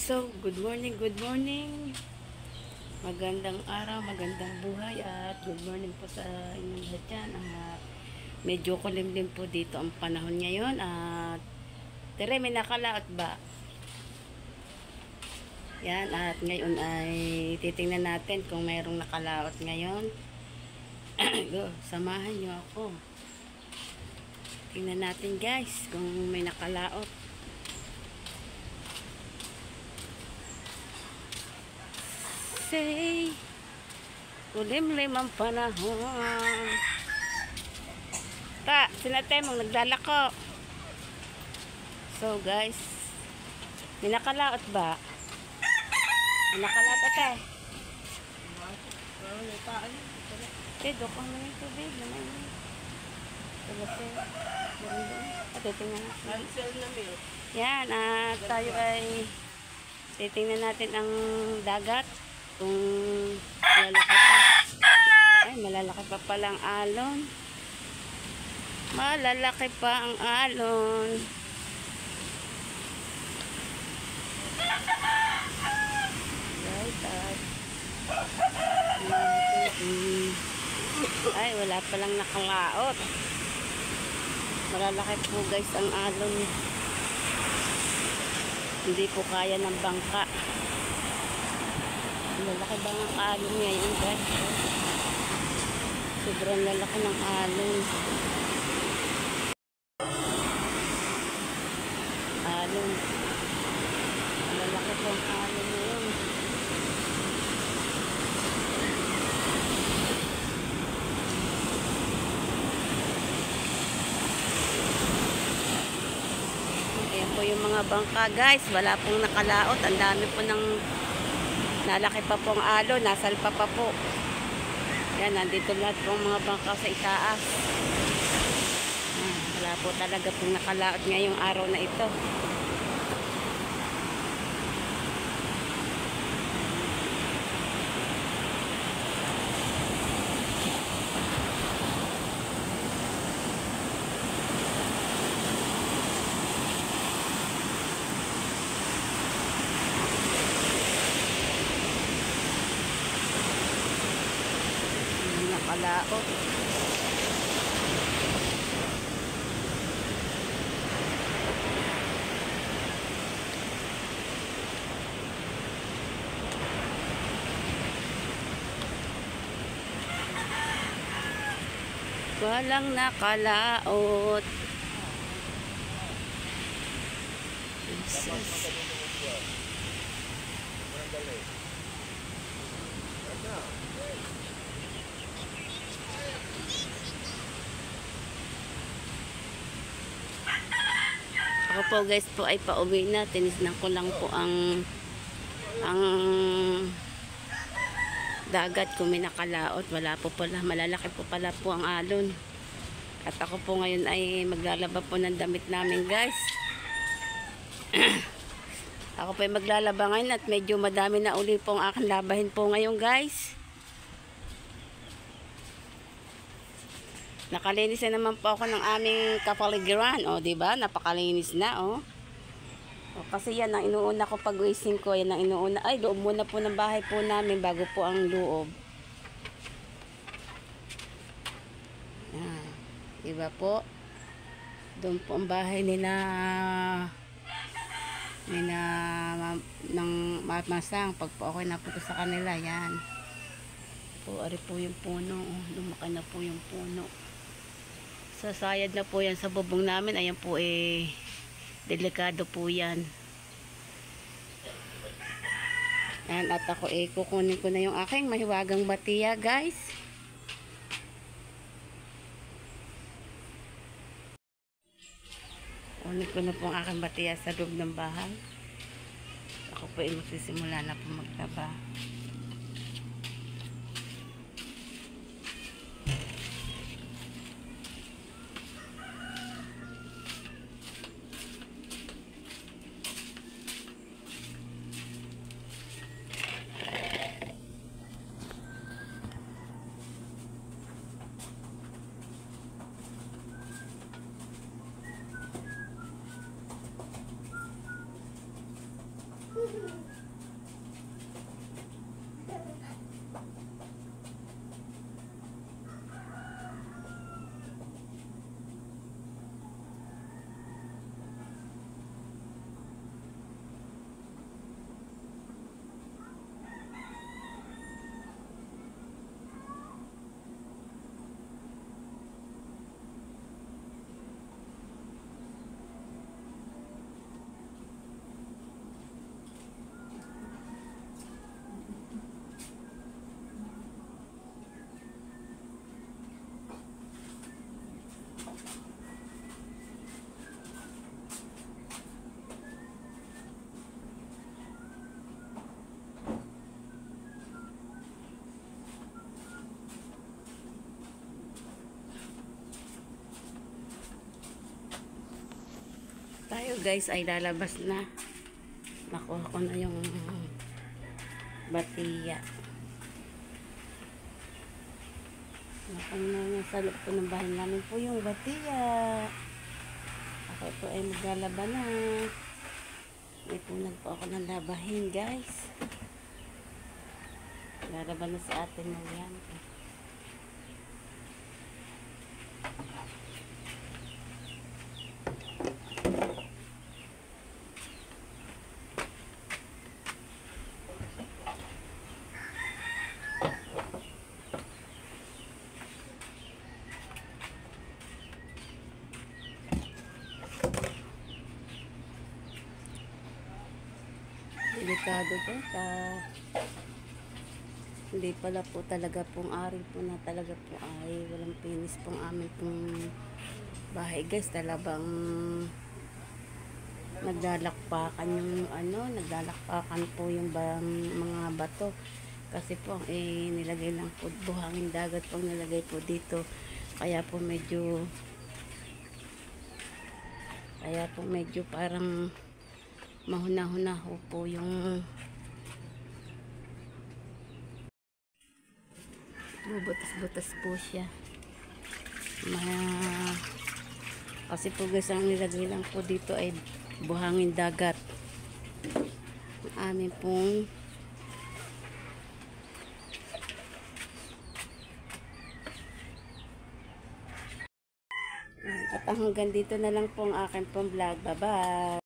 So, good morning, good morning. Magandang araw, magandang buhay at good morning po sa inyong lahat dyan. At medyo kulimlim po dito ang panahon ngayon at tere, may nakalaot ba? Yan, at ngayon ay titingnan natin kung mayroong nakalaot ngayon. Go, samahan nyo ako. Tingnan natin guys kung may nakalaot. Say, kulimlim ang panahon. Ta, sinatay mong naglalako. So guys, may nakalaot ba? May nakalaot ate. Okay, dokong na yung tubig. Ate, tingnan natin. Yan, at tayo ay titingnan natin ang dagat. Kung malalaki pa. Ay, malalaki pa palang alon. Malalaki pa ang alon. Ay, wala palang nakalaot. Malalaki po guys ang alon. Hindi po kaya ng bangka. Lalaki ba ng alon ngayon guys? Sobrang lalaki ng alon. Alon. Lalaki po ang alon ngayon. Ayan po yung mga bangka guys. Wala pong nakalaot. Ang dami po ng nalaki pa pong alon, nasalpa pa po. Yan, nandito lahat pong mga bangka sa itaas. Wala po talaga pong nakalaot ngayong araw na ito. Nakalaot. Walang nakalaot. Jesus. Ako po guys po ay pauwi na. Tinisnan ko lang po ang dagat kung may nakalaot. Wala po pala. Malalaki po pala po ang alon. At ako po ngayon ay maglalaba po ng damit namin guys. Ako po ay maglalaba ngayon at medyo madami na uli po ang aking labahin po ngayon guys. Nakalinis na naman po ako ng aming kapaligiran. O, diba? Napakalinis na, o. Kasi yan ang inuuna ko pag-uising ko. Yan ang inuuna. Ay, loob muna po ng bahay po namin bago po ang loob. Yan. Diba po? Doon po ang bahay nila ng masang. Pag po ako napunta sa kanila, yan. Po, ari po yung puno. Lumaki na po yung puno. Sasayad na po yan sa bubong namin. Ayan po delikado po yan. Ayan, at ako kukunin ko na yung aking mahiwagang batiya guys. Kunin ko na po ang aking batiya sa loob ng bahay. Ako po magsisimula na po magtaba. Ito guys ay lalabas na. Nakuha ko na yung batiya. Nakuha na sa loob po ng bahay namin po yung batiya. Ako po ay maglalaban na. May punag po ako ng labahin guys. Lalaban na si ate mo yan. Delikado to. Hindi pala po talaga pong ari po na talaga po ay walang pinis pong amin pong bahay guys. Talagang naglalakpakan yung naglalakpakan po yung mga bato. Kasi po nilagay lang po buhangin dagat pong nilagay po dito. Kaya po medyo parang mahuna-hunaho po yung bubutas-butas po siya. Kasi po guys ang nilagay lang po dito ay buhangin dagat. Amin pong at hanggang dito na lang po ang aking pong vlog. Bye bye.